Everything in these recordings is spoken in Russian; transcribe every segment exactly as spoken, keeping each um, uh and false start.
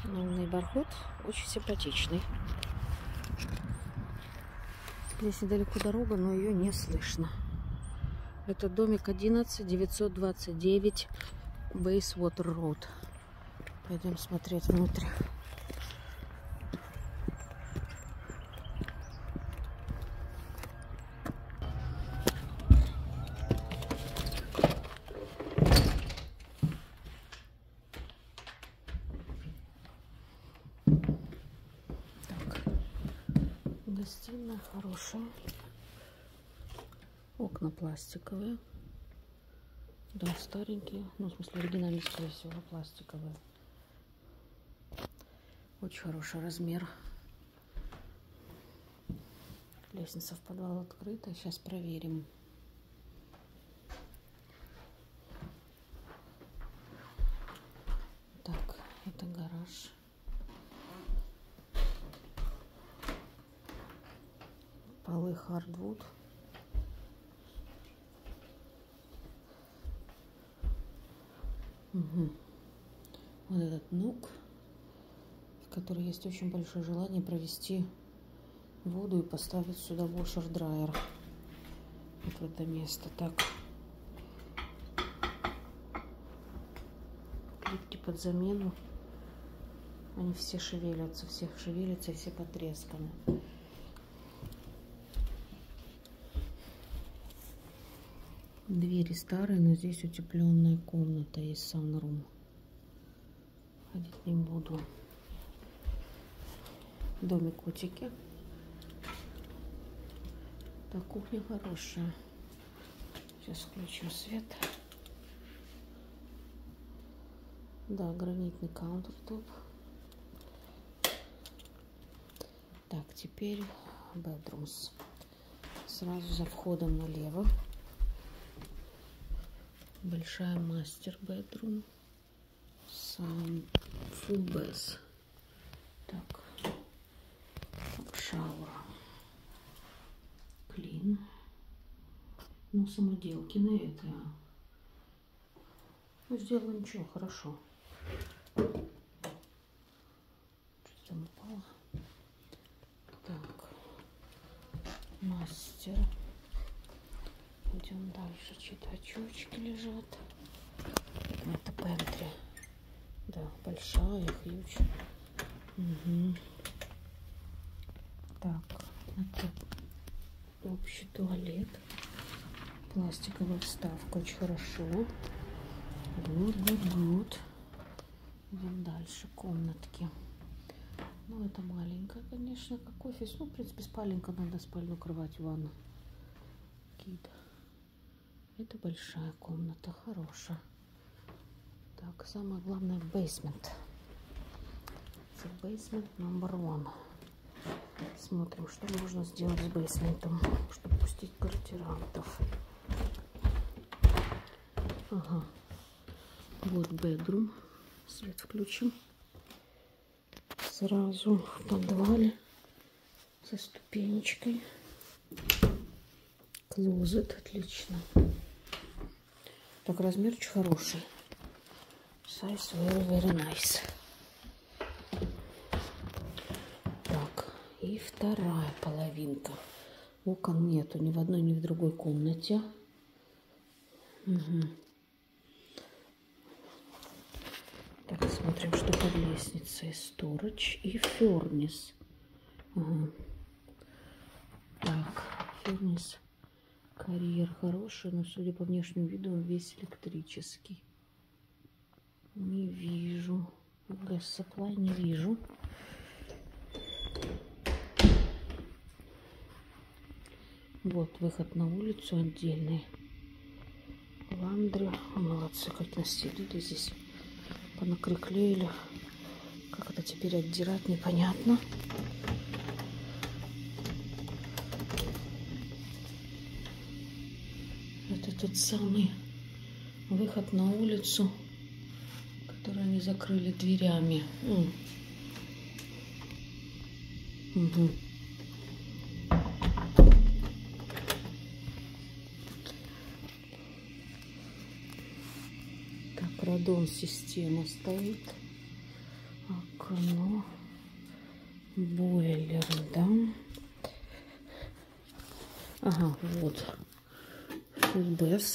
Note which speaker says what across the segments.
Speaker 1: Новый Нейборхуд очень симпатичный. Здесь недалеко дорога, но ее не слышно. Это домик одиннадцать девятьсот двадцать девять Бейсвотер Роуд. Пойдем смотреть внутрь. Гостиная хорошая. Окна пластиковые. Дом старенький. Ну, в смысле, оригинальный, скорее всего, пластиковые. Очень хороший размер. Лестница в подвал открыта. Сейчас проверим. Так, это гараж. Полы хардвуд. Угу. Вот этот нук, в который есть очень большое желание провести воду и поставить сюда вошер-драйер. Вот в это место. Так. Плитки под замену. Они все шевелятся, все шевелятся, все потресканы. Двери старые, но здесь утепленная комната, есть санрум. Ходить не буду. В доме котики. Так, кухня хорошая. Сейчас включим свет. Да, гранитный каунтертоп. Так, теперь bedrooms. Сразу за входом налево. Большая мастер бедрум. Сам full bath. Так. Шаур. Клин. Ну, самоделки на это. Ну, сделано ничего, хорошо. Что там упало? Так. Мастер. Идем дальше. Чьи-то очечки лежат. Это пентри. Да, большая, хьюч. Угу. Так, это общий туалет. Пластиковая вставка, очень хорошо. Гуд, гуд, гуд. Идем дальше, комнатки. Ну, это маленькая, конечно, как офис. Ну, в принципе, спаленка, надо спальную кровать, ванну. Кид. Это большая комната, хорошая. Так, самое главное, бейсмент. Бейсмент номер один. Смотрим, что можно сделать с бейсментом, чтобы пустить квартирантов. Ага. Вот бедрум. Свет включим. Сразу в подвале со ступенечкой. Клозет, отлично. Так, размер очень хороший. Size very, very nice. Так, и вторая половинка. Окон нету ни в одной, ни в другой комнате. Угу. Так, смотрим, что под лестницей. Сторидж и фернис. Ага. Так, фернис. Карьер хороший, но, судя по внешнему виду, он весь электрический. Не вижу. Газ supply не вижу. Вот выход на улицу отдельный. Ландри. Молодцы, как настелили здесь. Понакреклеили. Как это теперь отдирать, непонятно. Это тот самый выход на улицу, который они закрыли дверями. Угу. Так, радон система стоит. окно. Бойлер, да? Ага, вот. Фулбес.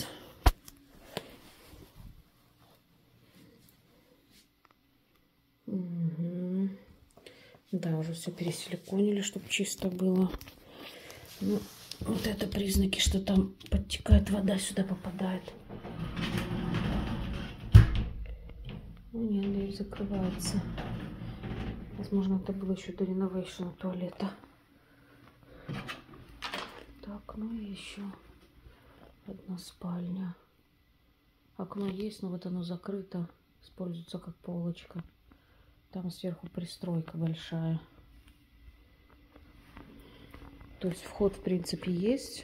Speaker 1: Угу. Да, уже все пересиликонили, чтобы чисто было. Ну, вот это признаки, что там подтекает вода, сюда попадает. Ну, нет, дверь закрывается. Возможно, это было еще до реновейшена туалета. Так, ну и еще одна спальня. Окно есть, но вот оно закрыто. Используется как полочка. Там сверху пристройка большая. То есть вход, в принципе, есть.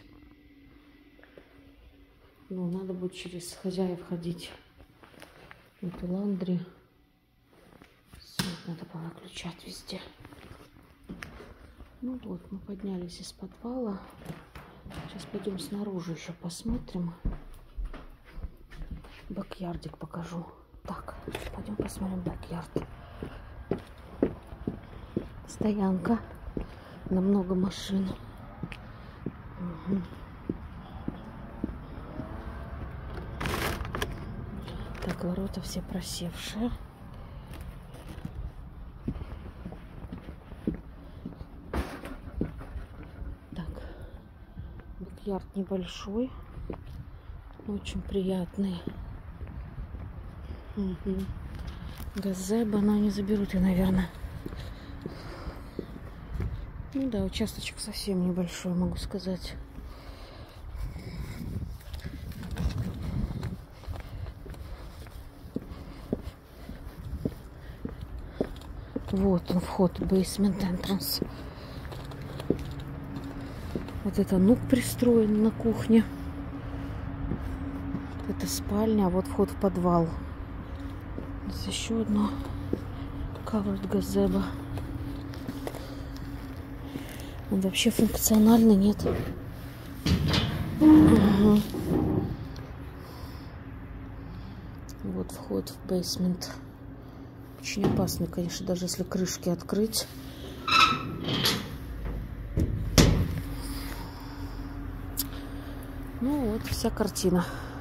Speaker 1: Но надо будет через хозяев ходить. Это ландри. Свет надо было включать везде. Ну вот, мы поднялись из подвала. Сейчас пойдем снаружи еще посмотрим. Бэк-ярдик покажу. Так, пойдем посмотрим бэк-ярд. Стоянка на много машин. Угу. Так, ворота все просевшие. Так, бэк-ярд небольшой, но очень приятный. Угу. Газеба, но они заберут ее, наверное. Ну да, участочек совсем небольшой, могу сказать. Вот он, вход, basement entrance. Вот это нук пристроен на кухне. Это спальня, а вот вход в подвал. Здесь еще одно covered газеба. Он вообще функциональный, нет? Угу. Вот вход в бейсмент. Очень опасный, конечно, даже если крышки открыть. Ну вот, вся картина.